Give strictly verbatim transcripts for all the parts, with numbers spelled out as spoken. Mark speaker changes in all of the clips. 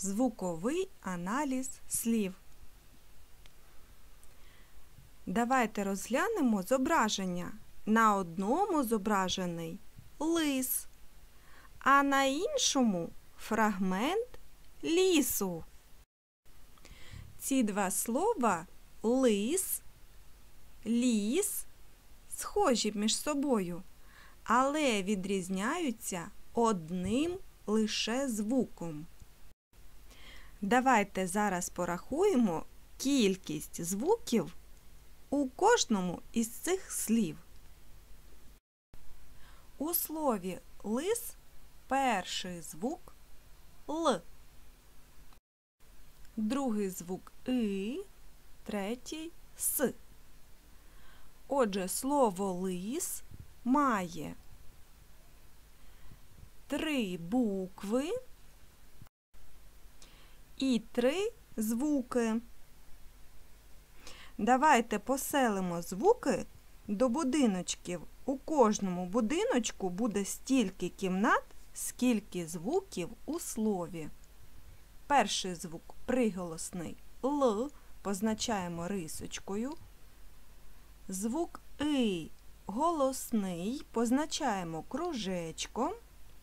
Speaker 1: Звуковий аналіз слів. Давайте розглянемо зображення. На одному зображений лис, а на іншому фрагмент лісу. Ці два слова лис, ліс схожі між собою, але відрізняються одним лише звуком. Давайте зараз порахуємо кількість звуків у кожному із цих слів. У слові лис перший звук Л, другий звук И, третій С. Отже, слово лис має три букви і три звуки. Давайте поселимо звуки до будиночків. У кожному будиночку буде стільки кімнат, скільки звуків у слові. Перший звук приголосний Л позначаємо рисочкою. Звук И голосний позначаємо кружечком.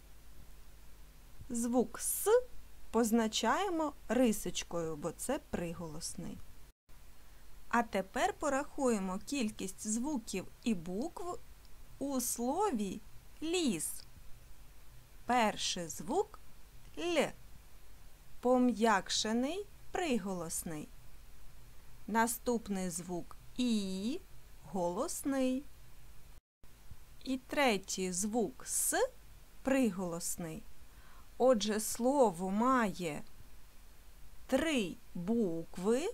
Speaker 1: Звук С позначаємо рисочкою, бо це приголосний. А тепер порахуємо кількість звуків і букв у слові ліс. Перший звук Л, пом'якшений приголосний. Наступний звук І, голосний. І третій звук С, приголосний. Отже, слово має три букви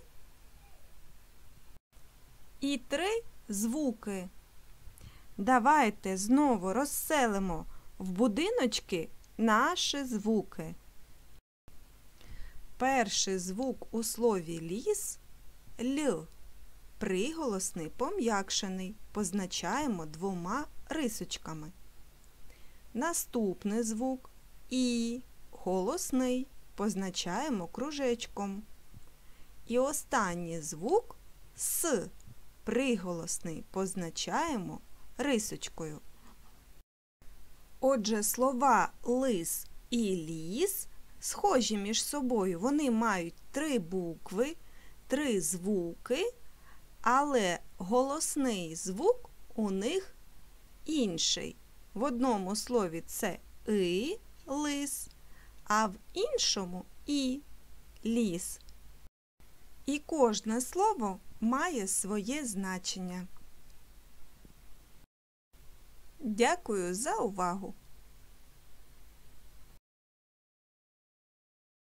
Speaker 1: і три звуки. Давайте знову розселимо в будиночки наші звуки. Перший звук у слові ліс Л, приголосний пом'якшений, позначаємо двома рисочками. Наступний звук І, голосний, позначаємо кружечком. І останній звук С, приголосний, позначаємо рисочкою. Отже, слова лис і ліс схожі між собою. Вони мають три букви, три звуки, але голосний звук у них інший. В одному слові це И, лис, а в іншому І, ліс. І кожне слово має своє значення. Дякую за увагу!